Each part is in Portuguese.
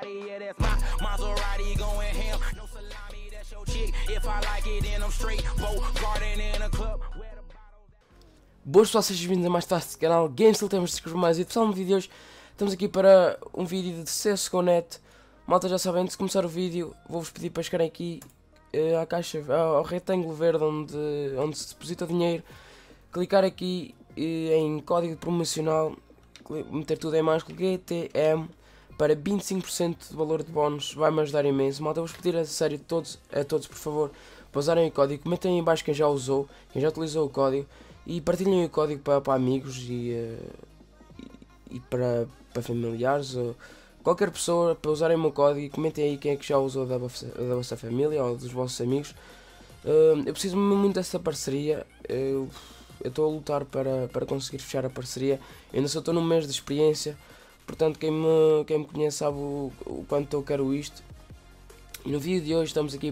yeah, that's my Maserati going ham. No salami, that's your chick. If I like it, then I'm straight. Boat garden in a club. Boas pessoal, sejam bem-vindos a mais tarde deste canal GameSteel. Temos de escrever mais. E pessoal, no vídeo de hoje estamos aqui para um vídeo de CSGO.net. Malta, já sabem, antes de começar o vídeo vou-vos pedir para chegarem aqui à caixa, ao retângulo verde onde se deposita o dinheiro, clicar aqui em código promocional, meter tudo em maiúsculo GTM para 25% de valor de bónus. Vai-me ajudar imenso. Malta, vou-vos pedir a sério a todos, por favor, para usarem o código. Comentem aí em baixo quem já usou, quem já utilizou o código, e partilhem o código para amigos e para familiares, ou qualquer pessoa, para usarem o meu código. E comentem aí quem é que já usou da vossa família ou dos vossos amigos. Eu preciso muito dessa parceria. Eu estou a lutar para conseguir fechar a parceria. Eu ainda só estou num mês de experiência, portanto quem me conhece sabe o quanto eu quero isto. E no vídeo de hoje estamos aqui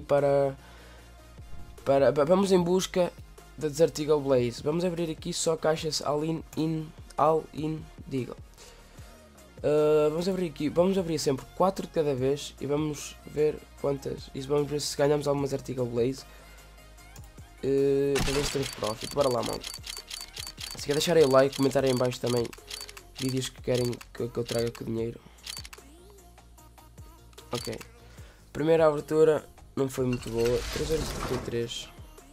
vamos em busca da Desert Eagle Blaze. Vamos abrir aqui só caixas All-in Deagle. Vamos abrir sempre 4 de cada vez e vamos ver quantas. E vamos ver se ganhamos alguma Desert Eagle Blaze. Para ver se temos profit. Bora lá, malta. Se quer deixarem o like, comentarem em baixo também vídeos que querem que eu traga com dinheiro. Ok. Primeira abertura não foi muito boa. 3,73€.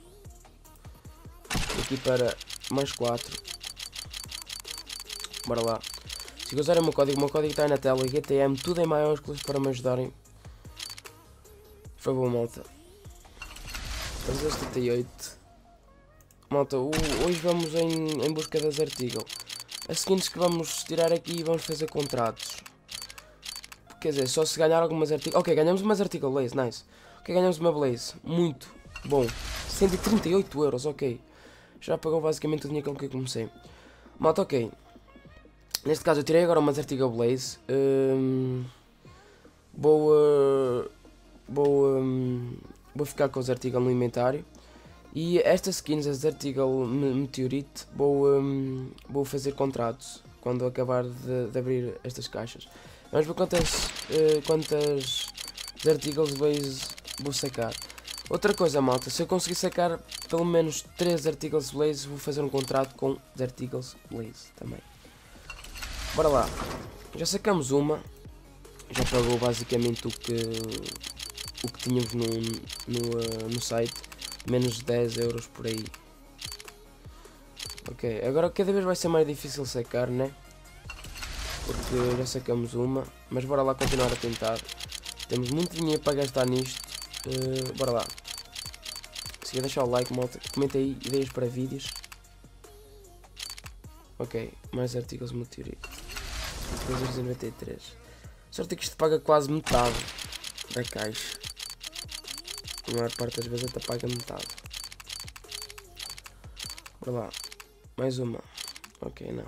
Aqui para mais 4. Bora lá. Se usarem o meu código está aí na tela. GTM, tudo em maiúsculos para me ajudarem. Por favor, malta. 3,78. Malta, hoje vamos em busca das Desert Eagle. As seguintes que vamos tirar aqui e vamos fazer contratos. Quer dizer, só se ganhar algumas Desert Eagle. Ok, ganhamos uma Desert Eagle Blaze, nice. Ok, ganhamos uma Blaze, muito bom. 138€, ok. Já pagou basicamente o dinheiro com que eu comecei. Malta, ok. Neste caso eu tirei agora uma Desert Eagle Blaze. Vou ficar com a Desert Eagle no inventário. E estas skins, a Desert Eagle Meteorite, vou fazer contratos quando acabar de abrir estas caixas. Vamos ver quantas Desert Eagles Blaze vou sacar. Outra coisa, malta, se eu conseguir sacar pelo menos 3 Desert Eagles Blaze, vou fazer um contrato com Desert Eagles Blaze também. Bora lá. Já sacamos uma. Já pagou basicamente o que tínhamos no site. Menos de 10€ por aí. Ok, agora cada vez vai ser mais difícil sacar, né? Porque já sacamos uma. Mas bora lá continuar a tentar. Temos muito dinheiro para gastar nisto. Bora lá. Se quer deixar o like, malta, comenta aí ideias para vídeos. Ok, mais artigos Meteorite. 2,93€. Sorte que isto paga quase metade da caixa. A maior parte das vezes até paga metade. Bora lá. Mais uma. Ok, não.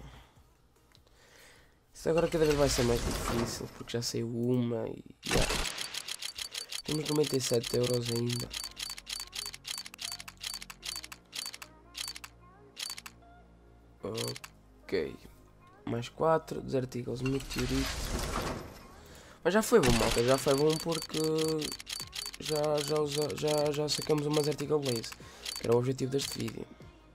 Isso agora cada vez vai ser mais difícil, porque já saiu uma e já. Temos 97€ ainda. Ok. Mais 4. Desert Eagles Meteorite. Mas já foi bom, malta. Já foi bom porque já sacamos uma Desert Eagle Blaze, que era o objetivo deste vídeo.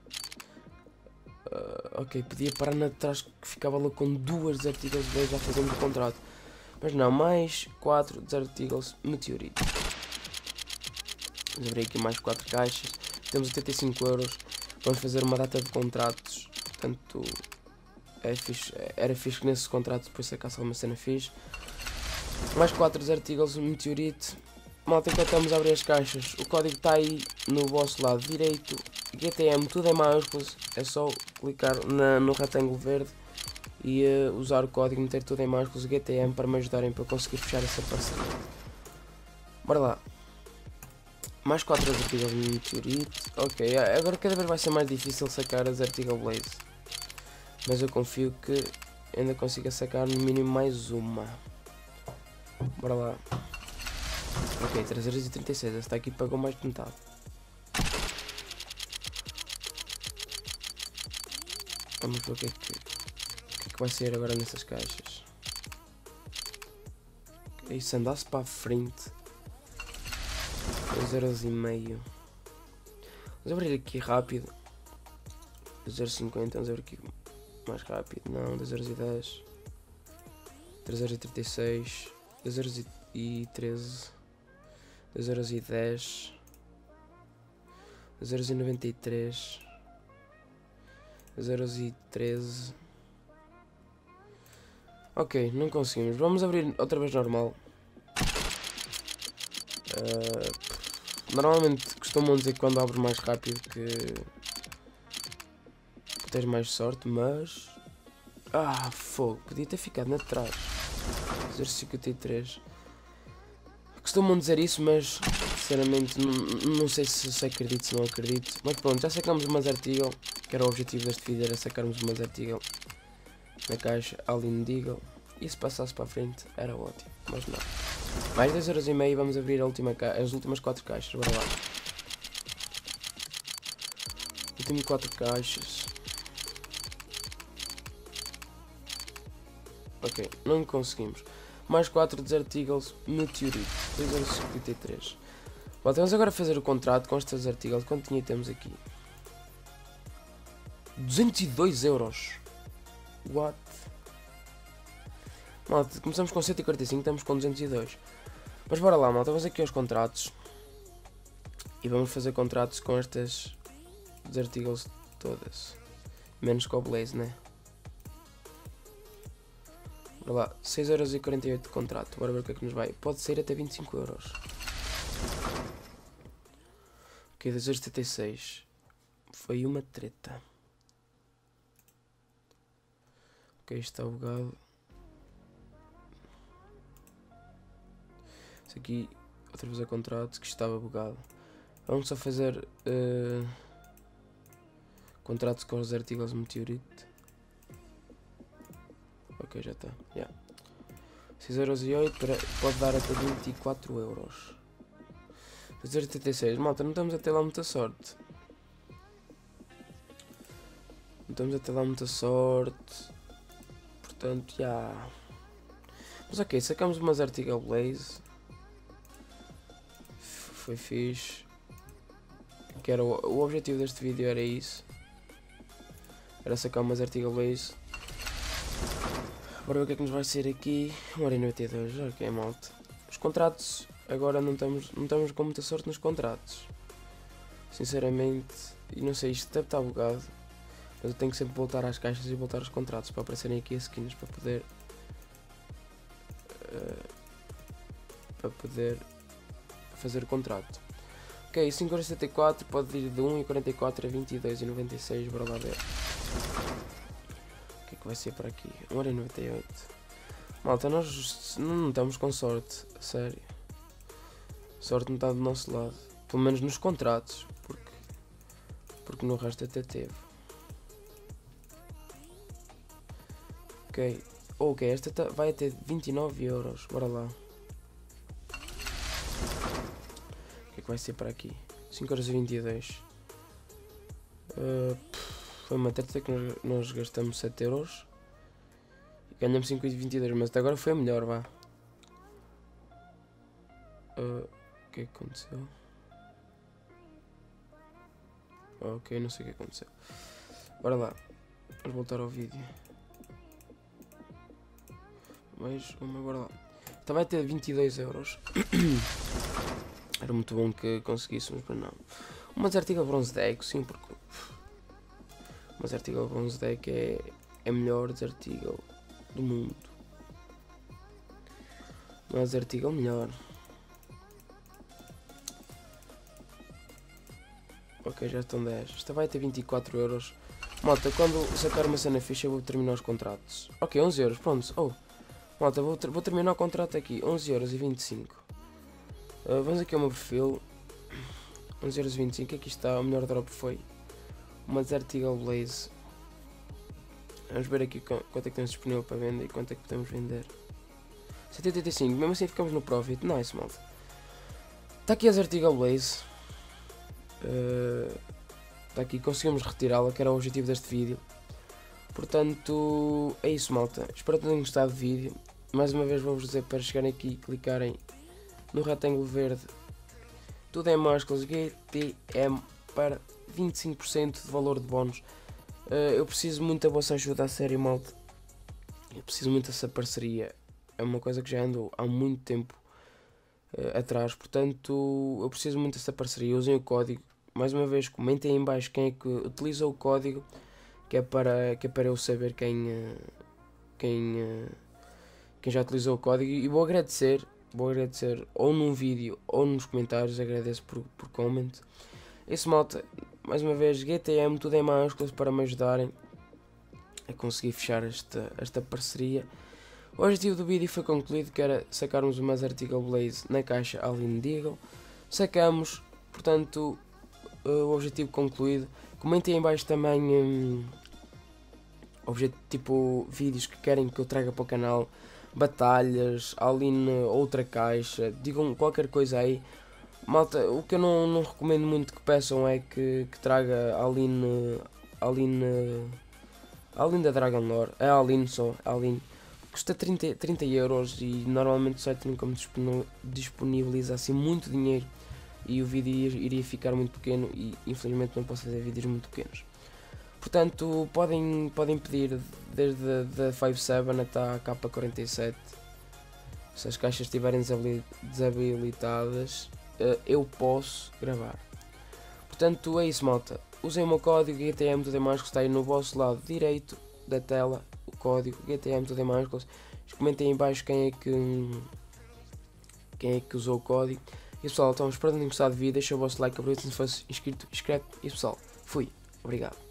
Ok, podia parar na trás que ficava lá com 2 Desert Eagles Blaze, já fazemos o contrato. Mas não, mais 4 Desert Eagles Meteorite. Vamos abrir aqui mais 4 caixas. Temos 85€. Vamos fazer uma data de contratos. Portanto, era fixe que nesse contrato depois sacasse alguma cena fixe. Mais 4 Desert Eagles Meteorite. Malta, enquanto estamos a abrir as caixas, o código está aí no vosso lado direito. GTM, tudo em maiúsculos. É só clicar no retângulo verde e usar o código, meter tudo em maiúsculos GTM para me ajudarem para conseguir fechar essa parceria. Bora lá. Mais 4 Desert Eagles Meteorite. Ok, agora cada vez vai ser mais difícil sacar a Desert Eagle Blaze. Mas eu confio que ainda consiga sacar no mínimo mais uma. Bora lá. Ok, 3,36€. Esta aqui pagou mais de metade. Vamos ver o que vai sair agora nessas caixas. E se andasse para a frente, 2,5€. Vamos abrir aqui rápido. 2,50€, vamos abrir aqui mais rápido. Não, 2,10€. 3,36€. 2,13€. 2,10€. 2,93€. 2,13€. Ok, não conseguimos. Vamos abrir outra vez normal. Normalmente costumam dizer que quando abres mais rápido que tens mais sorte, mas... fogo, podia ter ficado na de trás. 0,53. Costumam dizer isso, mas sinceramente não sei se acredito, se não acredito. Mas pronto, já sacamos uma Zertigal, que era o objetivo deste vídeo, era sacarmos uma Zertigal na caixa Alien Deagle. E se passasse para a frente era ótimo, mas não. Mais 2,5€, vamos abrir as últimas 4 caixas, bora lá. Últimas 4 caixas. Ok, não conseguimos. Mais 4 Desert Eagles Meteorite, 2,53€. Bom, vamos agora fazer o contrato com esta Desert Eagles. Quanto dinheiro temos aqui? 202€. What? Malta, começamos com 145, estamos com 202. Mas bora lá, malta, vamos aqui aos contratos. E vamos fazer contratos com estas Desert Eagles todas. Menos com o Blaze, né? Bora lá, 6,48€ de contrato. Bora ver o que é que nos vai. Pode ser até 25€. Ok, 2,76€. Foi uma treta. Ok, está bugado. Isso aqui, outra vez a contrato, que estava bugado. Vamos só fazer contratos com os Artigos Meteorite. Ok, já está. Yeah. 6,08€, pode dar até 24€. 2,86€. Malta, não estamos a ter lá muita sorte. Não estamos a ter lá muita sorte. Portanto, já. Yeah. Mas ok, sacamos umas Artigal Blaze. Foi fixe. Que era o objetivo deste vídeo era isso. Era sacar umas Artigal Blaze. Bora ver o que é que nos vai ser aqui. 1,92€. Ok, malta. Os contratos. Agora não estamos com muita sorte nos contratos. Sinceramente. E não sei, isto deve estar bugado. Mas eu tenho que sempre voltar às caixas e voltar aos contratos para aparecerem aqui as skins. Para poder fazer o contrato. Ok, 5,74 pode ir de 1,44 a 22,96. Bora lá ver. O que é que vai ser para aqui? 1,98€. Malta, nós não estamos com sorte. A sério. Sorte não está do nosso lado. Pelo menos nos contratos. Porque no resto até teve. Ok. Ok, esta vai até 29€. Bora lá. O que é que vai ser para aqui? 5,22€. Foi uma treta que nós gastamos 7€. E ganhamos 5,22€. Mas até agora foi a melhor, vá. O que é que aconteceu? Ok, não sei o que aconteceu. Bora lá. Vamos voltar ao vídeo. Mais uma, bora lá. Então vai ter 22€. Era muito bom que conseguíssemos, mas não. Uma Zertigal Bronze Deck, sim, porque uma Zertigal Bronze Deck é a melhor Zertigal do mundo. Uma Zertigal melhor. Ok, já estão 10. Esta vai ter 24€. Malta, quando sacar uma cena ficha eu vou terminar os contratos. Ok, 11€, pronto. Oh, malta, vou terminar o contrato aqui. 11,25€. Vamos aqui ao meu perfil. 11,25€. Aqui está, o melhor drop foi uma Zertigal Blaze. Vamos ver aqui quanto é que temos disponível para venda e quanto é que podemos vender. 185, mesmo assim ficamos no profit. Nice, malta. Está aqui a Zertigal Blaze. Está aqui, conseguimos retirá-la, que era o objetivo deste vídeo. Portanto, é isso, malta. Espero que tenham gostado do vídeo. mais uma vez vou-vos dizer para chegarem aqui e clicarem no retângulo verde, tudo em maiúsculas, GTM para 25% de valor de bónus. Eu preciso muito da vossa ajuda, a sério, malta. Eu preciso muito dessa parceria. É uma coisa que já ando há muito tempo atrás, portanto eu preciso muito dessa parceria. Usem o código. Mais uma vez, comentem em baixo quem é que utiliza o código, que é para eu saber quem já utilizou o código, e vou agradecer ou num vídeo ou nos comentários. Agradeço por comment. Isso, malta, mais uma vez, GTM, tudo em maiúsculas, para me ajudarem a conseguir fechar esta parceria. O objetivo do vídeo foi concluído, que era sacarmos uma Article Blaze na caixa Aline Deagle. Sacamos, portanto, o objetivo concluído. Comentem em baixo também tipo vídeos que querem que eu traga para o canal, batalhas, Aline outra caixa, digam qualquer coisa aí. Malta, o que eu não recomendo muito que peçam é que traga Aline da Dragon Lore, é a Aline só, Aline. Custa 30 euros e normalmente o site nunca me disponibiliza assim muito dinheiro e o vídeo iria ficar muito pequeno e infelizmente não posso fazer vídeos muito pequenos. Portanto, podem pedir desde a 5.7 até a K47. Se as caixas estiverem desabilitadas, eu posso gravar. Portanto, é isso, malta. Usem o meu código GTM tudo em maiúsculas, está aí no vosso lado direito da tela, o código GTM tudo em maiúsculas. Comentem em baixo quem é que usou o código. E pessoal, então, espero que tenham gostado do vídeo. Deixa o vosso like, aproveita se não fosse inscrito, inscreve. E pessoal, fui. Obrigado.